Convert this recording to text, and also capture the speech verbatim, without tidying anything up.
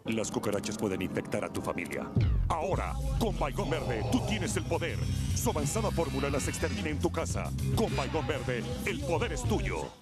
Las cucarachas pueden infectar a tu familia. Ahora, con Baigón Verde, tú tienes el poder. Su avanzada fórmula las extermina en tu casa. Con Baigón Verde, el poder es tuyo.